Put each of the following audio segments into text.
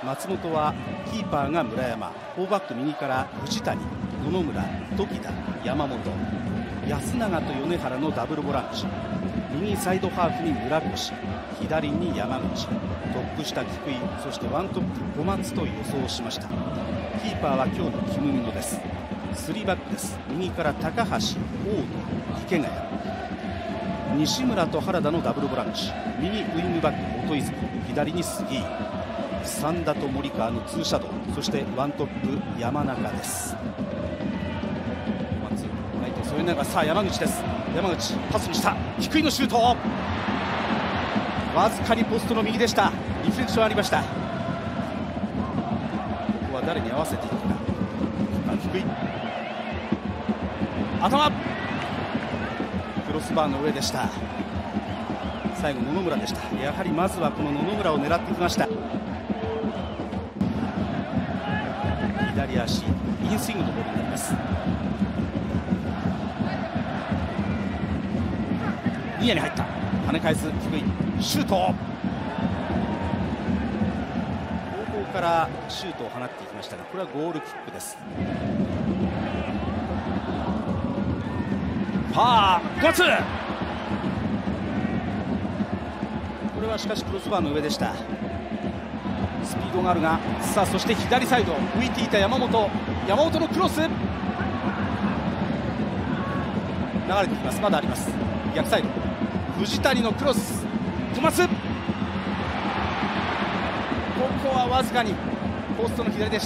松本はキーパーが村山、4バック右から藤谷、野々村、時田、山本、安永と米原のダブルボランチ、右サイドハーフに村越、左に山口、トップ下菊井、そしてワントップ小松と予想しました。キーパーは今日のキム・ミノです。3バックです。右から高橋、大野、池谷、西村と原田のダブルボランチ、右ウイングバック元泉、左に杉井、三田と森川のツーシャドウ、そしてワントップ山中です。ライト添えながら、さあ山口です。山口パスにした低いのシュート、わずかにポストの右でした。リフレクションありました。ここは誰に合わせていくか。低い頭、クロスバーの上でした。最後野々村でした。やはりまずはこの野々村を狙ってきました。左足インスイングのボールになります。ニアに入った、跳ね返す低いシュート、後方からシュートを放っていきましたが、これはゴールキックです。小松、これはしかしクロスバーの上でした。スピードがあるが、さあそして左サイド浮いていた山本のクロス、流れてきます。まだあります。逆サイド藤谷のクロス、小松、ここはわずかにポストの左でした。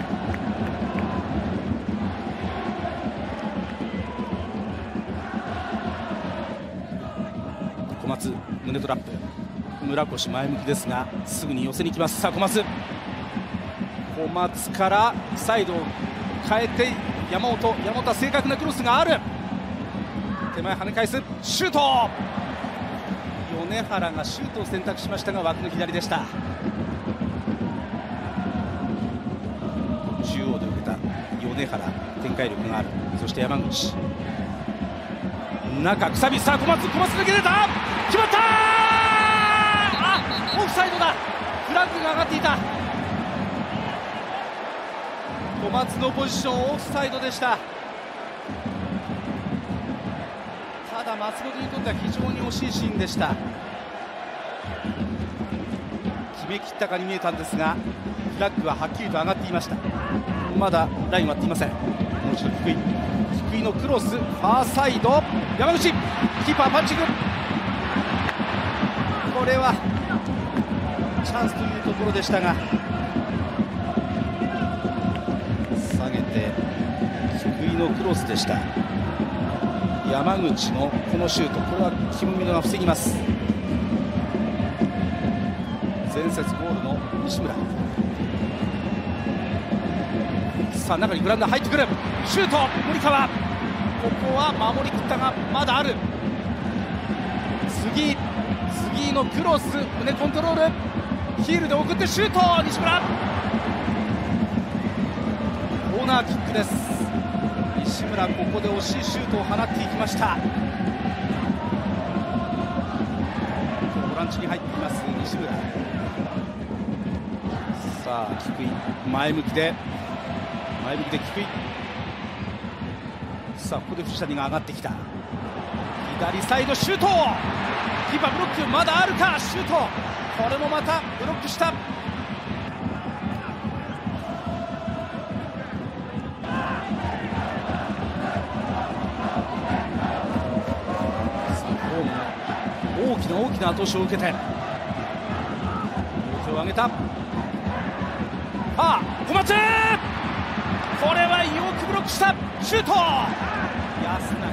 小松胸トラップ、村越前向きですがすぐに寄せに行きます。さあ小松からサイドを変えて山本は正確なクロスがある、手前跳ね返すシュート、米原がシュートを選択しましたが枠の左でした。中央で受けた米原、展開力がある。そして山口中くさび、さあ小松抜け出た、決まったー、オフサイドだ、フラッグが上がっていた。小松のポジションオフサイドでした。ただ松本にとっては非常に惜しいシーンでした。決めきったかに見えたんですがフラッグははっきりと上がっていました。まだライン割っていません。もう一度低いのクロス、ファーサイド山口、キーパーパンチング、これはチャンスというところでしたが下げて低いのクロスでした。山口のこのシュート、これはキム・ミノが防ぎます。前節ゴールの西村、さあ中にグラウンダー入ってくるシュート、森川、ここは守りきったがまだある。杉井のクロス、胸コントロール、ヒールで送ってシュート、西村、コーナーキックです。西村、ここで惜しいシュートを放っていきました。ボランチに入っています西村、さあ低い前向きで低い、さあここで藤谷が上がってきた、左サイドシュート、キーパーブロック、まだあるか、シュート、これもまたブロックした。大きな後押しを受けて両手を上げた、小松、これはよくブロックした、シュート、安永、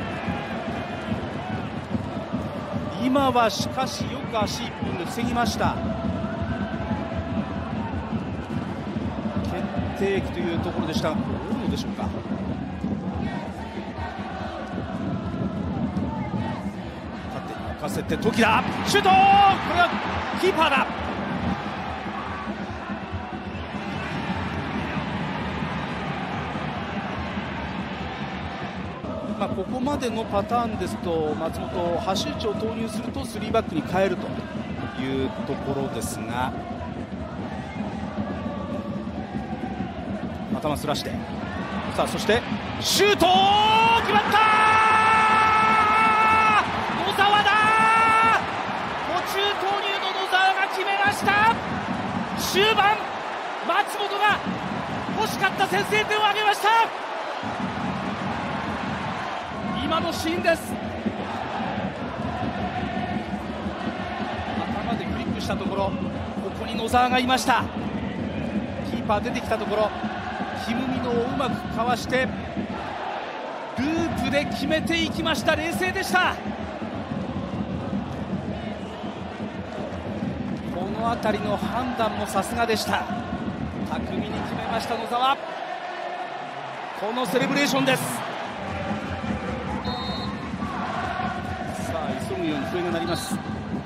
今はしかしよく足一本で防ぎました。決定機というところでしたが、どうでしょうか。任せて時田、シュート、これはキーパーだ。ここまでのパターンですと松本、橋内を投入すると3バックに変えるというところですが、 頭すらして、さあそしてシュート決まった野沢だ。途中投入の野沢が決めました。終盤松本が欲しかった先制点を挙げました。今のシーンです。頭でクリックしたところ、ここに野沢がいました。キーパー出てきたところ、キム・ミノをうまくかわしてループで決めていきました。冷静でした。この辺りの判断もさすがでした。巧みに決めました野沢。このセレブレーションです。さあ急ぐように笛が鳴ります。こ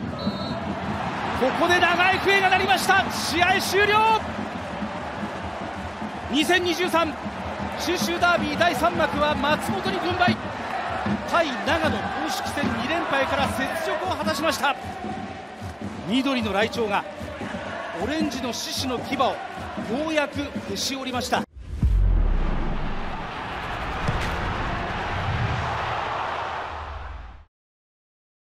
こで長い笛が鳴りました。試合終了。2023信州ダービー第3幕は松本に軍配。対長野公式戦2連敗から雪辱を果たしました。緑のライチョウがオレンジの獅子の牙をようやくへし折りました。